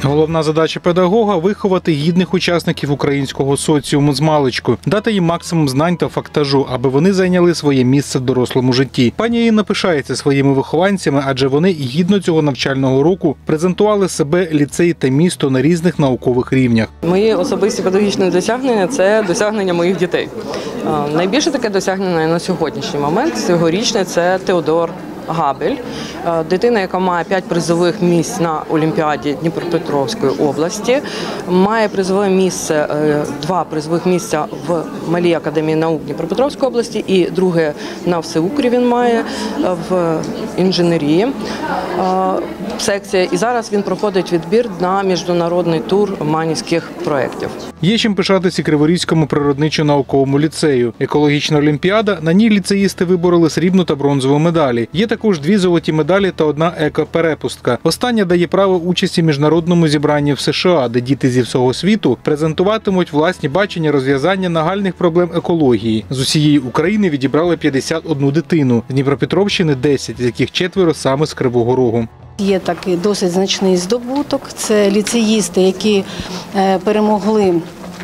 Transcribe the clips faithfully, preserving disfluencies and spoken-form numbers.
Головна задача педагога – виховати гідних учасників українського соціуму змалечку, дати їм максимум знань та фактажу, аби вони зайняли своє місце в дорослому житті. Пані Інна пишається своїми вихованцями, адже вони гідно цього навчального року презентували себе, ліцей та місто на різних наукових рівнях. Мої особисті педагогічні досягнення – це досягнення моїх дітей. Найбільше таке досягнення на сьогоднішній момент, цьогорічне – це Теодор Габель, дитина, яка має п'ять призових місць на Олімпіаді Дніпропетровської області, має призове місце, два призових місця в Малій академії наук Дніпропетровської області і друге на Всеукрі він має в інженерії секція. І зараз він проходить відбір на міжнародний тур манівських проєктів. Є чим пишатися Криворізькому природничо-науковому ліцею. Екологічна олімпіада, на ній ліцеїсти вибороли срібну та бронзову медалі. Є також дві золоті медалі та одна еко-перепустка. Остання дає право участі в міжнародному зібранні в США, де діти зі всього світу презентуватимуть власні бачення розв'язання нагальних проблем екології. З усієї України відібрали п'ятдесят одну дитину, з Дніпропетровщини – десять, з яких четверо саме з Кривого Рогу. Є такий досить значний здобуток. Це ліцеїсти, які перемогли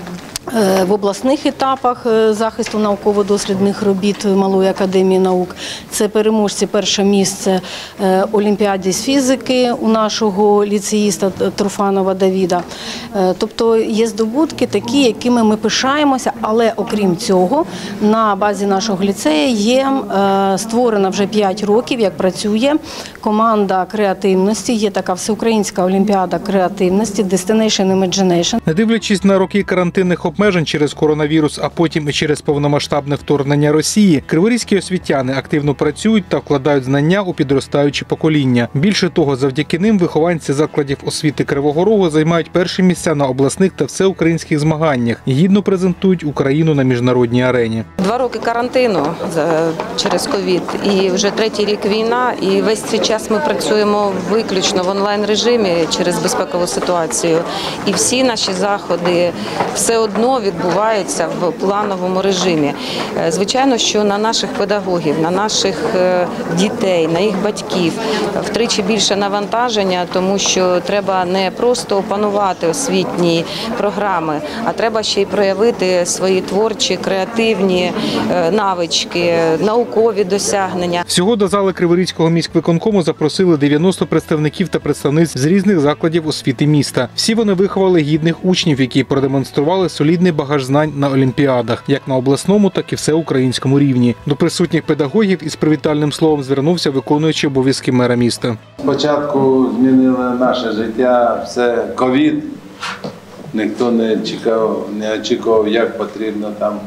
в обласних етапах захисту науково-дослідних робіт Малої академії наук. Це переможці перше місце Олімпіади з фізики у нашого ліцеїста Труфанова Давіда. Тобто є здобутки такі, якими ми пишаємося, але окрім цього на базі нашого ліцею є створена вже п'ять років, як працює команда креативності. Є така всеукраїнська олімпіада креативності Destination Imagination. Не дивлячись на роки карантинних обмежень через коронавірус, а потім і через повномасштабне вторгнення Росії, криворізькі освітяни активно працюють та вкладають знання у підростаюче покоління. Більше того, завдяки ним вихованці закладів освіти Кривого Рогу займають перші місця на обласних та всеукраїнських змаганнях і гідно презентують Україну на міжнародній арені. Два роки карантину через ковід і вже третій рік війна, і весь цей час ми працюємо виключно в онлайн-режимі через безпекову ситуацію. І всі наші заходи все одно відбуваються в плановому режимі. Звичайно, що на наших педагогів, на наших дітей, на їх батьків втричі більше навантаження, тому що треба не просто опанувати освітні програми, а треба ще й проявити свої творчі, креативні навички, наукові досягнення. Всього до зали Криворізького міськвиконкому запросили дев'яносто представників та представниць з різних закладів освіти міста. Всі вони виховали гідних учнів, які продемонстрували солідний багаж знань на олімпіадах, як на обласному, так і всеукраїнському рівні. До присутніх педагогів із привітальним словом звернувся виконуючий обов'язки мера міста. Спочатку змінило наше життя все ковід. Ніхто не чекав, не очікував, як потрібно там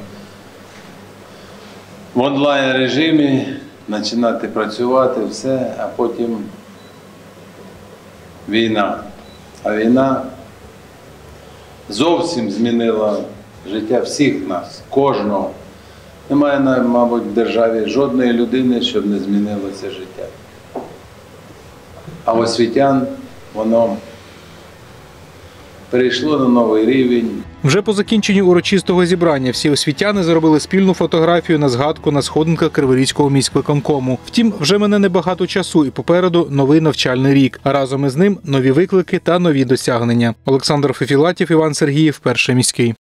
в онлайн режимі починати працювати, все, а потім війна. А війна зовсім змінила життя всіх нас, кожного. Немає, мабуть, в державі жодної людини, щоб не змінилося життя. А освітян воно перейшло на новий рівень. Вже по закінченню урочистого зібрання всі освітяни зробили спільну фотографію на згадку на сходинках Криворізького міськвиконкому. Втім, вже мине небагато часу і попереду новий навчальний рік. А разом із ним нові виклики та нові досягнення. Олександр Фефілатів, Іван Сергіїв, Перший міський.